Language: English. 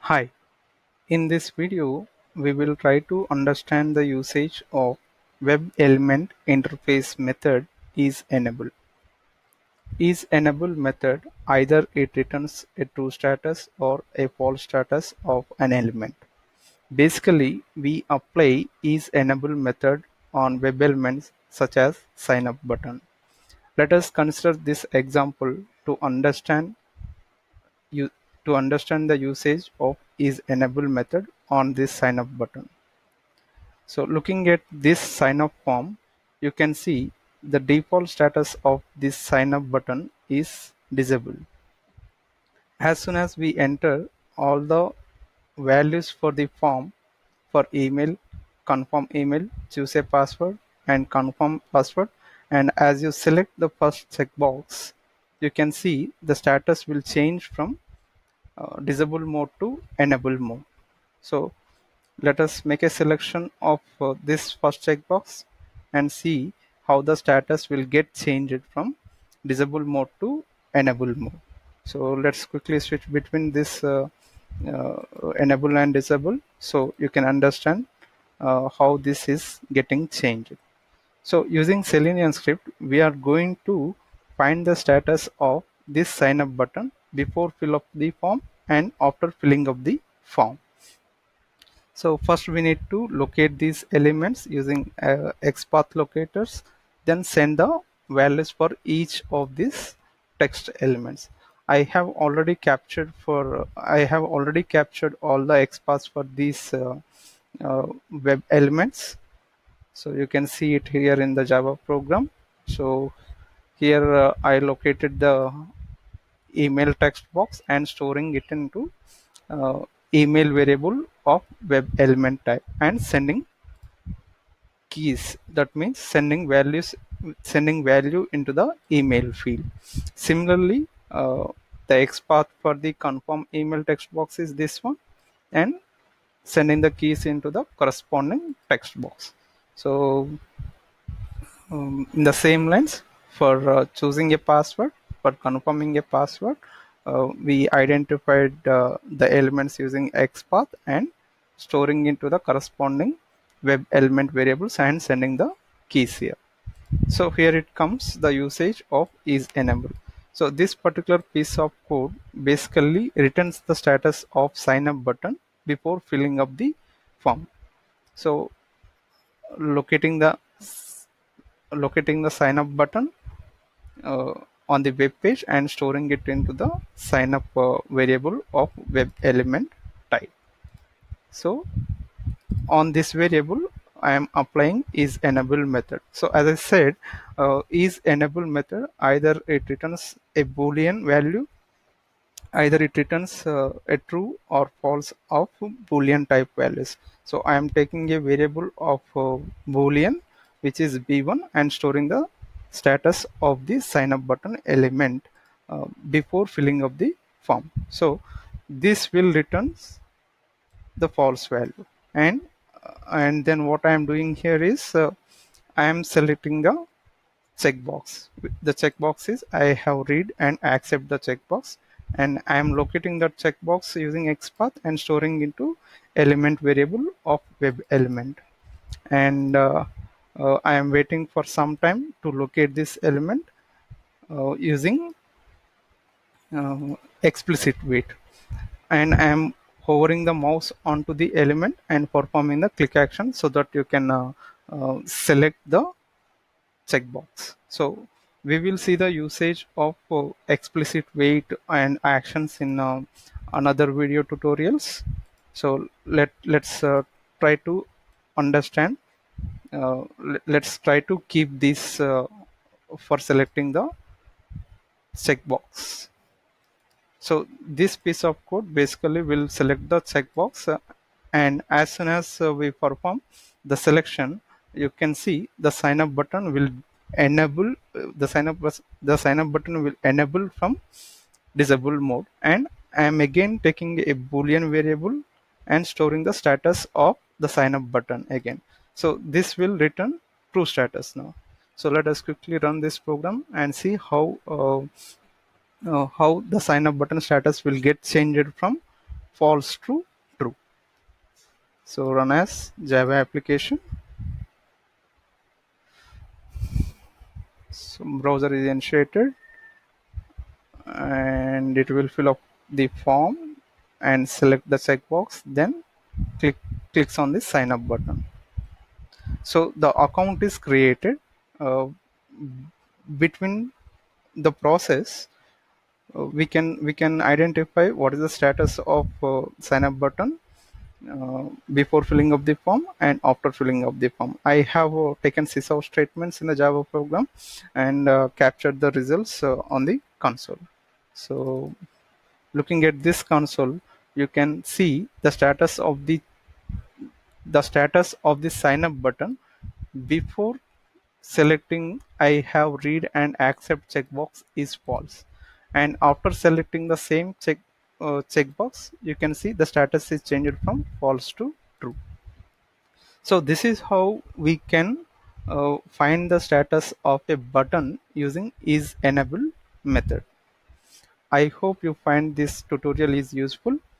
Hi, in this video we will try to understand the usage of web element interface method isEnable. IsEnable method either it returns a true status or a false status of an element. Basically, we apply isEnable method on web elements such as sign up button. Let us consider this example to you to understand the usage of isEnable method on this sign up button. So looking at this sign up form, you can see the default status of this sign up button is disabled. As soon as we enter all the values for the form for email, confirm email, choose a password and confirm password, and as you select the first checkbox, you can see the status will change from disable mode to enable mode. So let us make a selection of this first checkbox and see how the status will get changed from disable mode to enable mode. So let's quickly switch between this uh, enable and disable so you can understand how this is getting changed. So using Selenium script, we are going to find the status of this sign up button before fill up the form and after filling up the form. So first we need to locate these elements using XPath locators, then send the values for each of these text elements. I have already captured all the XPaths for these web elements. So you can see it here in the Java program. So here I located the email text box and storing it into uh, email variable of web element type and sending keys. That means sending value into the email field. Similarly, the XPath for the confirm email text box is this one, and sending the keys into the corresponding text box. So in the same lines, for choosing a password, for confirming a password, we identified the elements using XPath and storing into the corresponding web element variables and sending the keys here. So here it comes the usage of isEnable. So this particular piece of code basically returns the status of sign up button before filling up the form. So locating the sign up button uh, on the web page and storing it into the sign up variable of web element type. So on this variable I am applying isEnable method. So as I said, isEnable method either it returns a boolean value, either it returns a true or false of boolean type values. So I am taking a variable of boolean which is b1 and storing the status of the sign up button element before filling up the form. So this will return the false value, and then what I am doing here is I am selecting the checkbox. The checkbox is I have read and accept the checkbox, and I am locating that checkbox using XPath and storing into element variable of web element, and I am waiting for some time to locate this element using explicit wait, and I am hovering the mouse onto the element and performing the click action so that you can select the checkbox. So we will see the usage of explicit wait and actions in another video tutorials. So let's try to understand. Let's try to keep this for selecting the checkbox. So this piece of code basically will select the checkbox, and as soon as we perform the selection, you can see the sign up button will enable the sign up button will enable from disable mode, and I am again taking a boolean variable and storing the status of the sign up button again. So this will return true status now. So let us quickly run this program and see how the sign up button status will get changed from false to true. So run as Java application. So browser is initiated and it will fill up the form and select the checkbox, then clicks on the sign up button. So the account is created. Between the process, we can identify what is the status of sign up button before filling up the form and after filling up the form. I have taken sysout statements in the Java program and captured the results on the console. So looking at this console, you can see the status of the sign up button. Before selecting I have read and accept checkbox is false, and after selecting the same checkbox, you can see the status is changed from false to true. So this is how we can find the status of a button using is enable method. I hope you find this tutorial is useful.